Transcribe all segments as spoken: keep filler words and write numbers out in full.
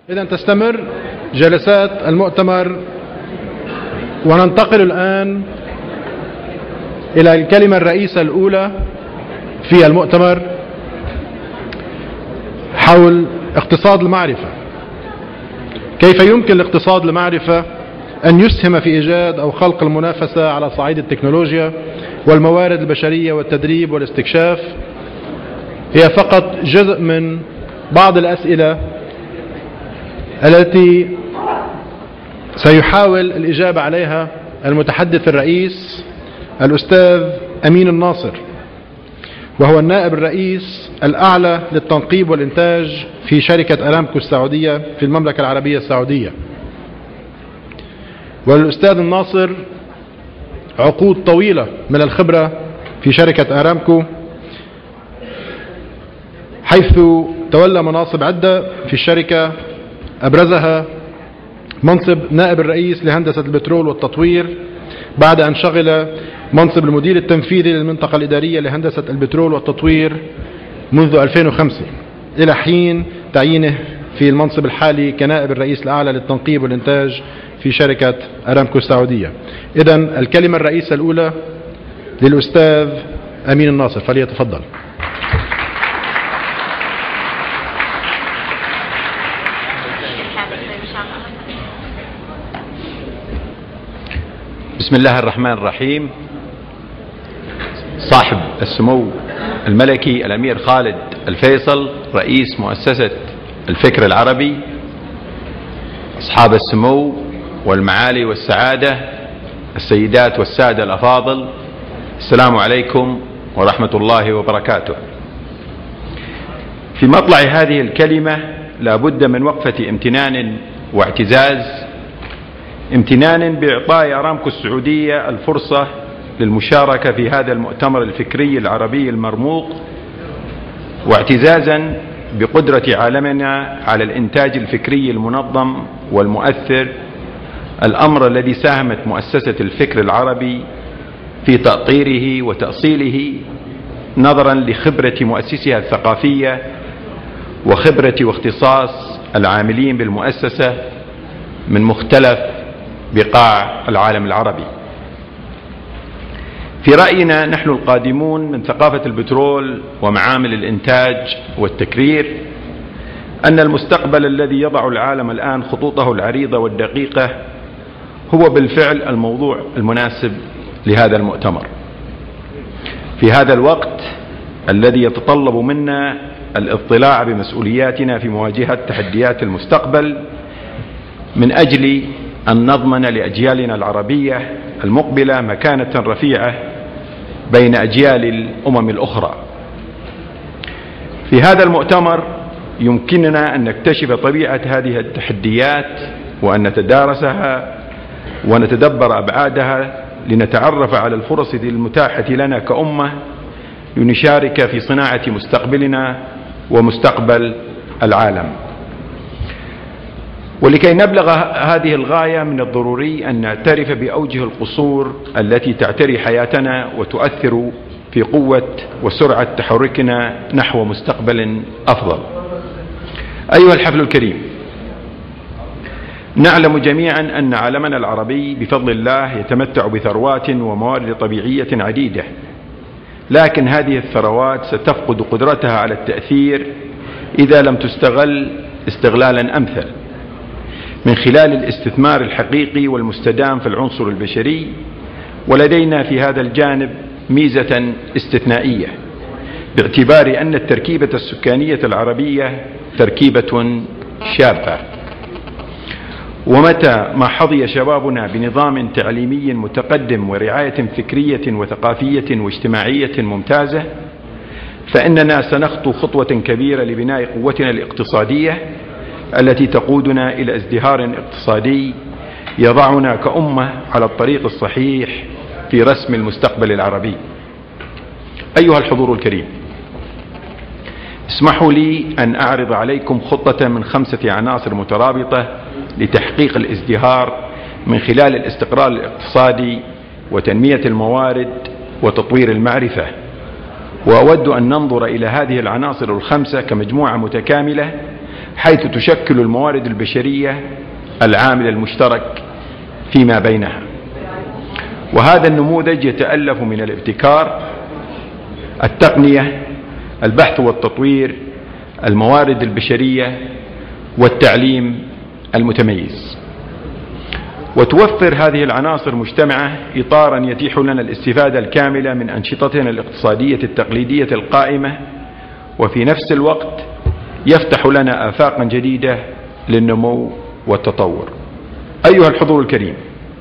إذن تستمر جلسات المؤتمر، وننتقل الآن إلى الكلمة الرئيسة الأولى في المؤتمر حول اقتصاد المعرفة. كيف يمكن لاقتصاد المعرفة أن يسهم في إيجاد أو خلق المنافسة على صعيد التكنولوجيا والموارد البشرية والتدريب والاستكشاف؟ هي فقط جزء من بعض الأسئلة التي سيحاول الإجابة عليها المتحدث الرئيس الأستاذ أمين الناصر، وهو النائب الرئيس الأعلى للتنقيب والإنتاج في شركة أرامكو السعودية في المملكة العربية السعودية. والأستاذ الناصر عقود طويلة من الخبرة في شركة أرامكو، حيث تولى مناصب عدة في الشركة، أبرزها منصب نائب الرئيس لهندسة البترول والتطوير، بعد أن شغل منصب المدير التنفيذي للمنطقة الإدارية لهندسة البترول والتطوير منذ ألفين وخمسة إلى حين تعيينه في المنصب الحالي كنائب الرئيس الأعلى للتنقيب والإنتاج في شركة أرامكو السعودية. إذن الكلمة الرئيسة الأولى للأستاذ أمين الناصر، فليتفضل. بسم الله الرحمن الرحيم. صاحب السمو الملكي الأمير خالد الفيصل رئيس مؤسسة الفكر العربي، أصحاب السمو والمعالي والسعادة، السيدات والسادة الأفاضل، السلام عليكم ورحمة الله وبركاته. في مطلع هذه الكلمة لا بد من وقفة امتنان واعتزاز، امتنان بإعطاء أرامكو السعودية الفرصة للمشاركة في هذا المؤتمر الفكري العربي المرموق، واعتزازا بقدرة عالمنا على الإنتاج الفكري المنظم والمؤثر، الأمر الذي ساهمت مؤسسة الفكر العربي في تأطيره وتأصيله نظرا لخبرة مؤسسها الثقافية وخبرة واختصاص العاملين بالمؤسسة من مختلف بقاع العالم العربي. في رأينا نحن القادمون من ثقافة البترول ومعامل الإنتاج والتكرير أن المستقبل الذي يضع العالم الآن خطوطه العريضة والدقيقة هو بالفعل الموضوع المناسب لهذا المؤتمر. في هذا الوقت الذي يتطلب منا الاطلاع بمسؤولياتنا في مواجهة تحديات المستقبل من أجل أن نضمن لأجيالنا العربية المقبلة مكانة رفيعة بين أجيال الأمم الأخرى. في هذا المؤتمر يمكننا أن نكتشف طبيعة هذه التحديات وأن نتدارسها ونتدبر أبعادها لنتعرف على الفرص المتاحة لنا كأمة لنشارك في صناعة مستقبلنا ومستقبل العالم. ولكي نبلغ هذه الغاية من الضروري أن نعترف بأوجه القصور التي تعتري حياتنا وتؤثر في قوة وسرعة تحركنا نحو مستقبل أفضل. أيها الحفل الكريم، نعلم جميعا أن عالمنا العربي بفضل الله يتمتع بثروات وموارد طبيعية عديدة، لكن هذه الثروات ستفقد قدرتها على التأثير إذا لم تستغل استغلالا أمثل من خلال الاستثمار الحقيقي والمستدام في العنصر البشري. ولدينا في هذا الجانب ميزة استثنائية باعتبار أن التركيبة السكانية العربية تركيبة شابة، ومتى ما حظي شبابنا بنظام تعليمي متقدم ورعاية فكرية وثقافية واجتماعية ممتازة فإننا سنخطو خطوة كبيرة لبناء قوتنا الاقتصادية التي تقودنا إلى ازدهار اقتصادي يضعنا كأمة على الطريق الصحيح في رسم المستقبل العربي. أيها الحضور الكريم، اسمحوا لي أن أعرض عليكم خطة من خمسة عناصر مترابطة لتحقيق الازدهار من خلال الاستقرار الاقتصادي وتنمية الموارد وتطوير المعرفة. وأود أن ننظر إلى هذه العناصر الخمسة كمجموعة متكاملة حيث تشكل الموارد البشرية العامل المشترك فيما بينها. وهذا النموذج يتألف من الابتكار، التقنية، البحث والتطوير، الموارد البشرية، والتعليم المتميز. وتوفر هذه العناصر مجتمعة إطارا يتيح لنا الاستفادة الكاملة من أنشطتنا الاقتصادية التقليدية القائمة، وفي نفس الوقت يفتح لنا آفاقا جديدة للنمو والتطور. أيها الحضور الكريم،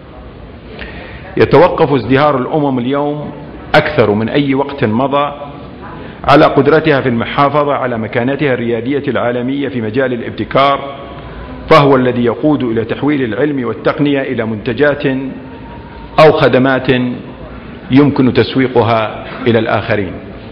يتوقف ازدهار الأمم اليوم أكثر من أي وقت مضى على قدرتها في المحافظة على مكانتها الريادية العالمية في مجال الابتكار، فهو الذي يقود إلى تحويل العلم والتقنية إلى منتجات أو خدمات يمكن تسويقها إلى الآخرين.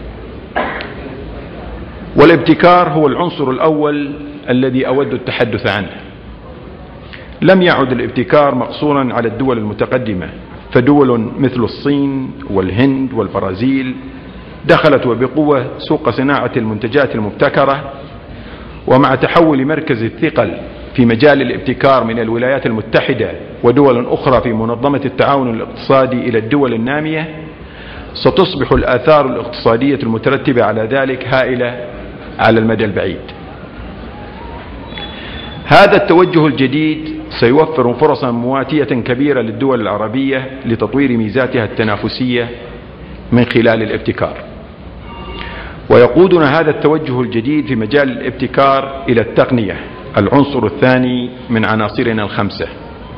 والابتكار هو العنصر الأول الذي أود التحدث عنه. لم يعد الابتكار مقصورا على الدول المتقدمة، فدول مثل الصين والهند والبرازيل دخلت وبقوة سوق صناعة المنتجات المبتكرة. ومع تحول مركز الثقل في مجال الابتكار من الولايات المتحدة ودول أخرى في منظمة التعاون الاقتصادي إلى الدول النامية، ستصبح الآثار الاقتصادية المترتبة على ذلك هائلة على المدى البعيد. هذا التوجه الجديد سيوفر فرصا مواتية كبيرة للدول العربية لتطوير ميزاتها التنافسية من خلال الابتكار. ويقودنا هذا التوجه الجديد في مجال الابتكار إلى التقنية، العنصر الثاني من عناصرنا الخمسة.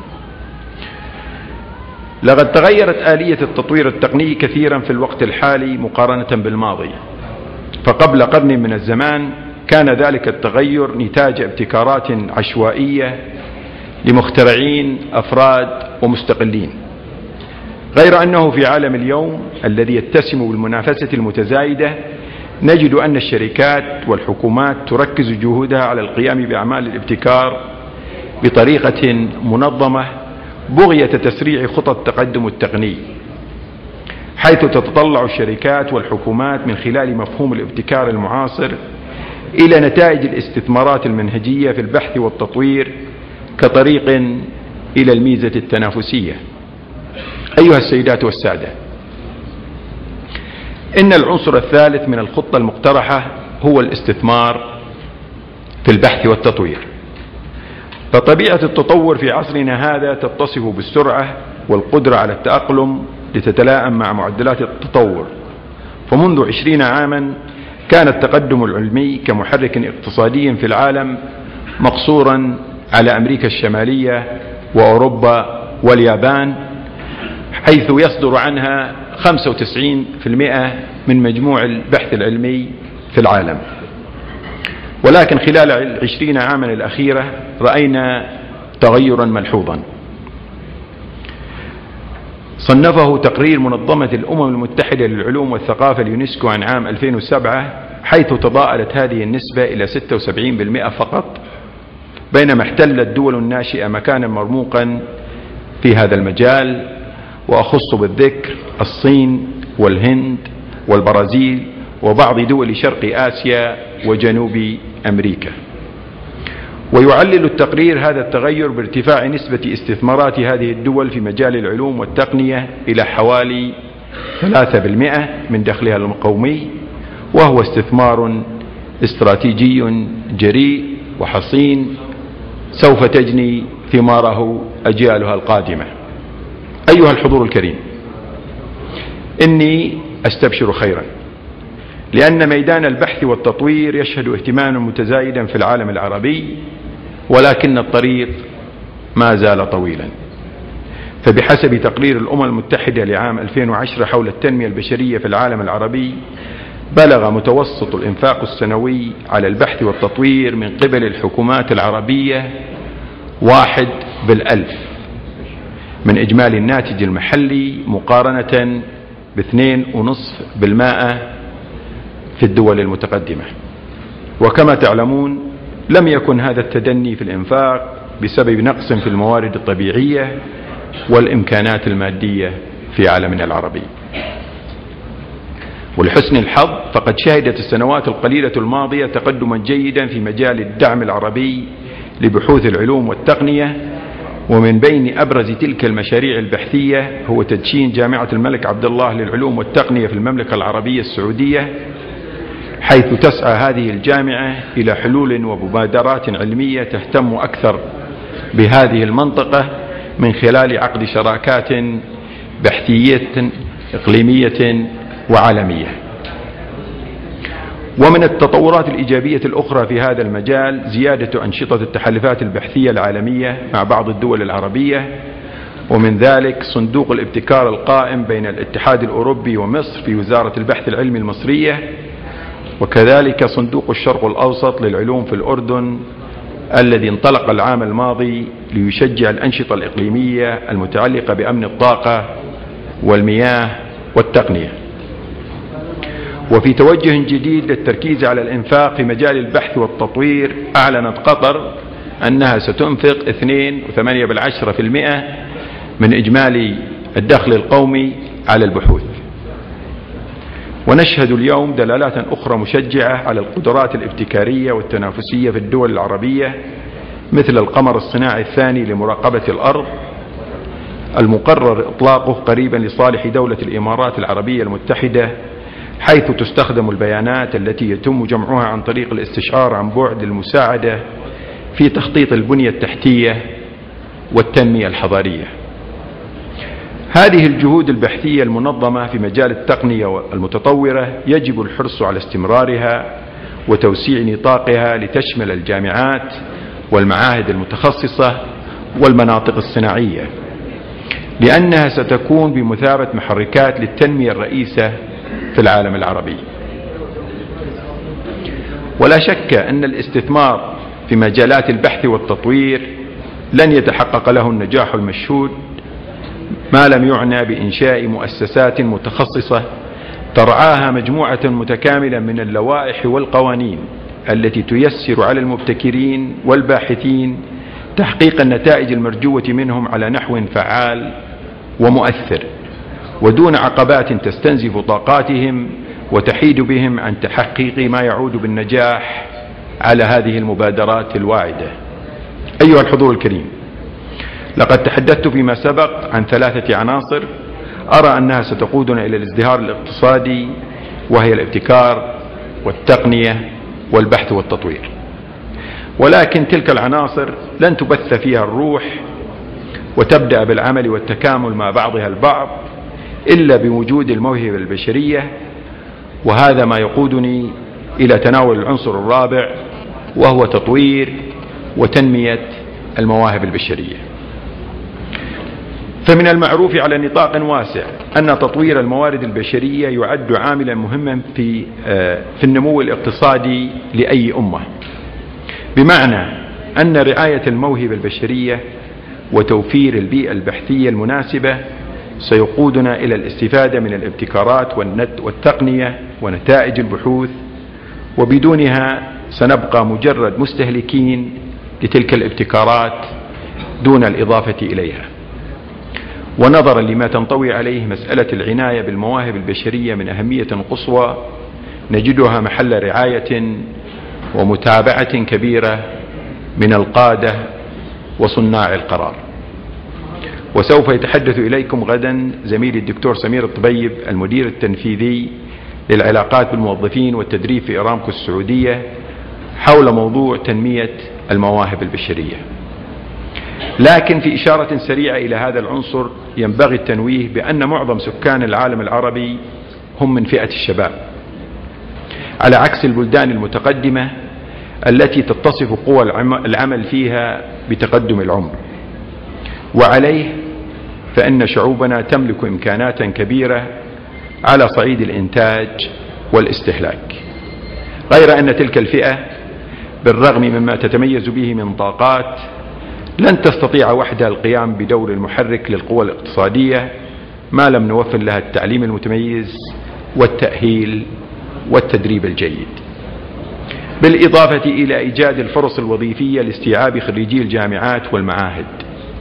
لقد تغيرت آلية التطوير التقني كثيرا في الوقت الحالي مقارنة بالماضي، فقبل قرن من الزمان كان ذلك التغير نتاج ابتكارات عشوائية لمخترعين أفراد ومستقلين، غير أنه في عالم اليوم الذي يتسم بالمنافسة المتزايدة نجد أن الشركات والحكومات تركز جهودها على القيام بأعمال الابتكار بطريقة منظمة بغية تسريع خطط التقدم التقني، حيث تتطلع الشركات والحكومات من خلال مفهوم الابتكار المعاصر إلى نتائج الاستثمارات المنهجية في البحث والتطوير كطريق إلى الميزة التنافسية. أيها السيدات والسادة، إن العنصر الثالث من الخطة المقترحة هو الاستثمار في البحث والتطوير. فطبيعة التطور في عصرنا هذا تتصف بالسرعة والقدرة على التأقلم لتتلائم مع معدلات التطور. فمنذ عشرين عاما كان التقدم العلمي كمحرك اقتصادي في العالم مقصورا على أمريكا الشمالية وأوروبا واليابان، حيث يصدر عنها خمسة وتسعين بالمئة من مجموع البحث العلمي في العالم. ولكن خلال العشرين عاما الأخيرة رأينا تغيرا ملحوظا صنفه تقرير منظمة الأمم المتحدة للعلوم والثقافة اليونسكو عن عام ألفين وسبعة، حيث تضاءلت هذه النسبة إلى ستة وسبعين بالمئة فقط، بينما احتلت الدول الناشئة مكانا مرموقا في هذا المجال، وأخص بالذكر الصين والهند والبرازيل وبعض دول شرق آسيا وجنوب أمريكا. ويعلل التقرير هذا التغير بارتفاع نسبة استثمارات هذه الدول في مجال العلوم والتقنية إلى حوالي ثلاثة بالمئة من دخلها القومي، وهو استثمار استراتيجي جريء وحصين سوف تجني ثماره أجيالها القادمة. أيها الحضور الكريم، إني أستبشر خيرا، لأن ميدان البحث والتطوير يشهد اهتماما متزايدا في العالم العربي، ولكن الطريق ما زال طويلا. فبحسب تقرير الأمم المتحدة لعام ألفين وعشرة حول التنمية البشرية في العالم العربي، بلغ متوسط الإنفاق السنوي على البحث والتطوير من قبل الحكومات العربية واحد بالألف من إجمالي الناتج المحلي، مقارنة باثنين ونصف بالمائة في الدول المتقدمة. وكما تعلمون لم يكن هذا التدني في الإنفاق بسبب نقص في الموارد الطبيعية والإمكانات المادية في عالمنا العربي. ولحسن الحظ فقد شهدت السنوات القليلة الماضية تقدما جيدا في مجال الدعم العربي لبحوث العلوم والتقنية، ومن بين أبرز تلك المشاريع البحثية هو تدشين جامعة الملك عبد الله للعلوم والتقنية في المملكة العربية السعودية، حيث تسعى هذه الجامعة إلى حلول ومبادرات علمية تهتم أكثر بهذه المنطقة من خلال عقد شراكات بحثية إقليمية وعالمية. ومن التطورات الإيجابية الأخرى في هذا المجال زيادة أنشطة التحالفات البحثية العالمية مع بعض الدول العربية، ومن ذلك صندوق الابتكار القائم بين الاتحاد الأوروبي ومصر في وزارة البحث العلمي المصرية، وكذلك صندوق الشرق الأوسط للعلوم في الأردن الذي انطلق العام الماضي ليشجع الأنشطة الإقليمية المتعلقة بأمن الطاقة والمياه والتقنية. وفي توجه جديد للتركيز على الإنفاق في مجال البحث والتطوير، أعلنت قطر أنها ستنفق اثنين فاصلة ثمانية بالمئة من إجمالي الدخل القومي على البحوث. ونشهد اليوم دلالات أخرى مشجعة على القدرات الابتكارية والتنافسية في الدول العربية، مثل القمر الصناعي الثاني لمراقبة الأرض المقرر إطلاقه قريبا لصالح دولة الإمارات العربية المتحدة، حيث تستخدم البيانات التي يتم جمعها عن طريق الاستشعار عن بعد للمساعدة في تخطيط البنية التحتية والتنمية الحضارية. هذه الجهود البحثية المنظمة في مجال التقنية المتطورة يجب الحرص على استمرارها وتوسيع نطاقها لتشمل الجامعات والمعاهد المتخصصة والمناطق الصناعية، لأنها ستكون بمثابة محركات للتنمية الرئيسة في العالم العربي. ولا شك أن الاستثمار في مجالات البحث والتطوير لن يتحقق له النجاح المشهود ما لم يعنى بإنشاء مؤسسات متخصصة ترعاها مجموعة متكاملة من اللوائح والقوانين التي تيسر على المبتكرين والباحثين تحقيق النتائج المرجوة منهم على نحو فعال ومؤثر، ودون عقبات تستنزف طاقاتهم وتحيد بهم عن تحقيق ما يعود بالنجاح على هذه المبادرات الواعدة. أيها الحضور الكريم، لقد تحدثت فيما سبق عن ثلاثة عناصر أرى أنها ستقودنا إلى الازدهار الاقتصادي، وهي الابتكار والتقنية والبحث والتطوير، ولكن تلك العناصر لن تبث فيها الروح وتبدأ بالعمل والتكامل مع بعضها البعض إلا بوجود الموهبة البشرية، وهذا ما يقودني إلى تناول العنصر الرابع، وهو تطوير وتنمية المواهب البشرية. فمن المعروف على نطاق واسع أن تطوير الموارد البشرية يعد عاملا مهما في في النمو الاقتصادي لأي أمة، بمعنى أن رعاية الموهبة البشرية وتوفير البيئة البحثية المناسبة سيقودنا إلى الاستفادة من الابتكارات والتقنية ونتائج البحوث، وبدونها سنبقى مجرد مستهلكين لتلك الابتكارات دون الإضافة إليها. ونظرا لما تنطوي عليه مسألة العناية بالمواهب البشرية من أهمية قصوى، نجدها محل رعاية ومتابعة كبيرة من القادة وصناع القرار. وسوف يتحدث إليكم غدا زميلي الدكتور سمير الطبيب المدير التنفيذي للعلاقات بالموظفين والتدريب في إرامكو السعودية حول موضوع تنمية المواهب البشرية. لكن في إشارة سريعة إلى هذا العنصر ينبغي التنويه بأن معظم سكان العالم العربي هم من فئة الشباب، على عكس البلدان المتقدمة التي تتصف قوى العمل فيها بتقدم العمر. وعليه فإن شعوبنا تملك إمكانات كبيرة على صعيد الإنتاج والاستهلاك، غير أن تلك الفئة بالرغم مما تتميز به من طاقات لن تستطيع وحدها القيام بدور المحرك للقوى الاقتصادية ما لم نوفر لها التعليم المتميز والتأهيل والتدريب الجيد، بالإضافة إلى إيجاد الفرص الوظيفية لاستيعاب خريجي الجامعات والمعاهد.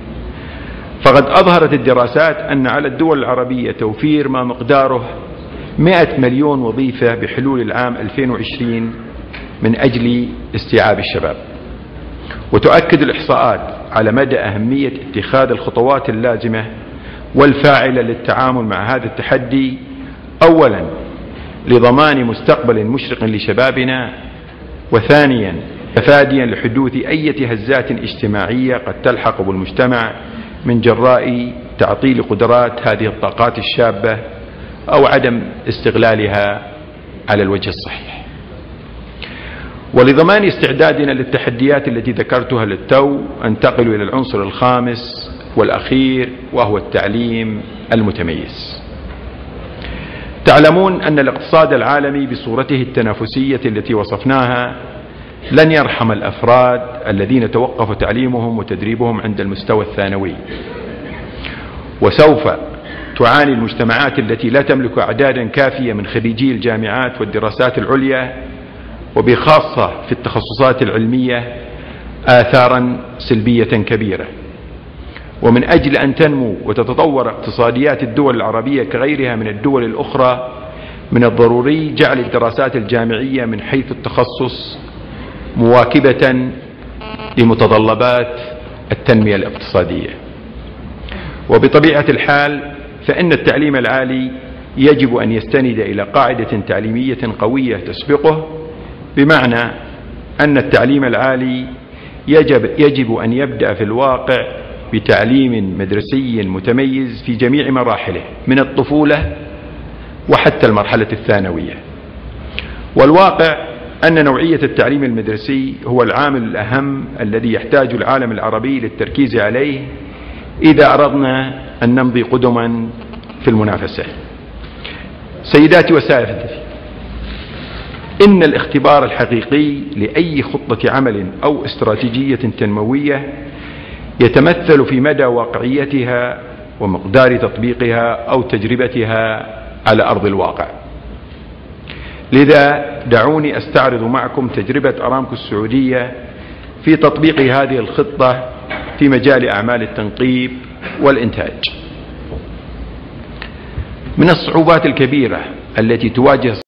فقد أظهرت الدراسات أن على الدول العربية توفير ما مقداره مئة مليون وظيفة بحلول العام ألفين وعشرين من أجل استيعاب الشباب. وتؤكد الإحصاءات على مدى أهمية اتخاذ الخطوات اللازمة والفاعلة للتعامل مع هذا التحدي، أولا لضمان مستقبل مشرق لشبابنا، وثانيا تفاديا لحدوث أي هزات اجتماعية قد تلحق بالمجتمع من جراء تعطيل قدرات هذه الطاقات الشابة أو عدم استغلالها على الوجه الصحيح. ولضمان استعدادنا للتحديات التي ذكرتها للتو، أنتقل إلى العنصر الخامس والأخير، وهو التعليم المتميز. تعلمون أن الاقتصاد العالمي بصورته التنافسية التي وصفناها لن يرحم الأفراد الذين توقف تعليمهم وتدريبهم عند المستوى الثانوي، وسوف تعاني المجتمعات التي لا تملك أعدادا كافية من خريجي الجامعات والدراسات العليا، وبخاصة في التخصصات العلمية، آثارا سلبية كبيرة. ومن أجل أن تنمو وتتطور اقتصاديات الدول العربية كغيرها من الدول الأخرى، من الضروري جعل الدراسات الجامعية من حيث التخصص مواكبة لمتطلبات التنمية الاقتصادية. وبطبيعة الحال فإن التعليم العالي يجب أن يستند إلى قاعدة تعليمية قوية تسبقه، بمعنى أن التعليم العالي يجب, يجب أن يبدأ في الواقع بتعليم مدرسي متميز في جميع مراحله من الطفولة وحتى المرحلة الثانوية. والواقع أن نوعية التعليم المدرسي هو العامل الأهم الذي يحتاج العالم العربي للتركيز عليه إذا أردنا أن نمضي قدما في المنافسة. سيداتي وسادتي، إن الاختبار الحقيقي لأي خطة عمل أو استراتيجية تنموية يتمثل في مدى واقعيتها ومقدار تطبيقها أو تجربتها على أرض الواقع. لذا دعوني أستعرض معكم تجربة أرامكو السعودية في تطبيق هذه الخطة في مجال أعمال التنقيب والإنتاج. من الصعوبات الكبيرة التي تواجه